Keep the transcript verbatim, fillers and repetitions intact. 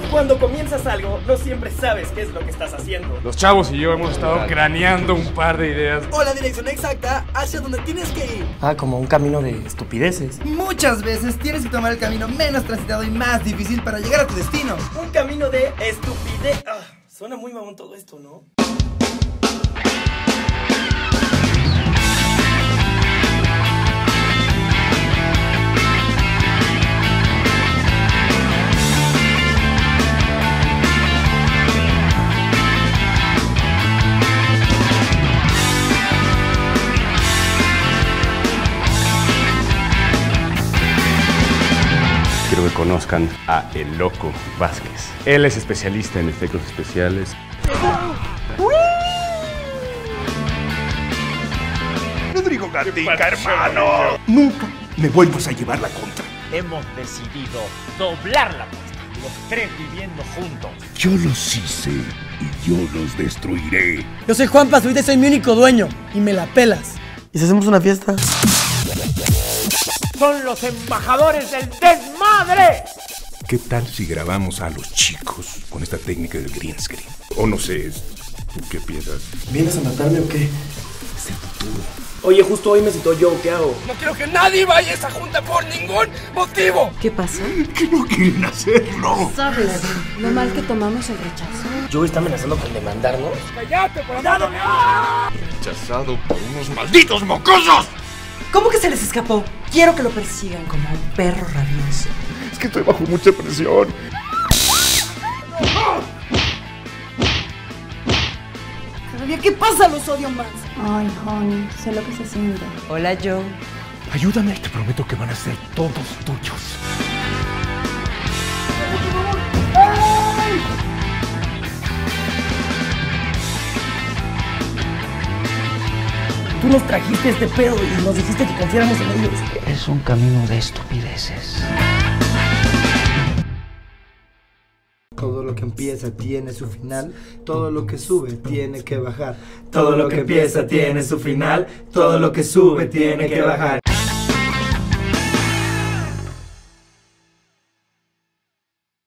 Cuando comienzas algo, no siempre sabes qué es lo que estás haciendo. Los chavos y yo hemos estado craneando un par de ideas. O la dirección exacta hacia donde tienes que ir. Ah, como un camino de estupideces. Muchas veces tienes que tomar el camino menos transitado y más difícil para llegar a tu destino. Un camino de estupidez. Ah, suena muy mamón todo esto, ¿no? Quiero que conozcan a El Loco Vázquez. Él es especialista en efectos especiales. Rodrigo Gatica, hermano. Nunca me vuelvas a llevar la contra. Hemos decidido doblar la apuesta, los tres viviendo juntos. Yo los hice y yo los destruiré. Yo soy Juan Pazurita, soy mi único dueño y me la pelas. ¿Y si hacemos una fiesta? Son los embajadores del desmadre. ¿Qué tal si grabamos a los chicos con esta técnica del green screen? O no sé, ¿tú qué piensas? ¿Vienes a matarme o qué? Es el futuro. Oye, justo hoy me citó yo, ¿qué hago? No quiero que nadie vaya a esa junta por ningún motivo. ¿Qué pasa? Que no quieren hacerlo. ¿Sabes lo mal que tomamos el rechazo? ¿Joe está amenazando con demandarnos? ¡Cállate, por amor! Rechazado por unos malditos mocosos. ¿Cómo que se les escapó? Quiero que lo persigan como un perro rabioso. Es que estoy bajo mucha presión. Cada día que pasa los odio más. Ay, honey, sé lo que se siente. Hola, Joe. Ayúdame, te prometo que van a ser todos tuyos. Tú nos trajiste este pedo y nos dijiste que confiáramos en ellos. Es un camino de estupideces. Todo lo que empieza tiene su final, todo lo que sube tiene que bajar. Todo lo que empieza tiene su final, todo lo que sube tiene que bajar.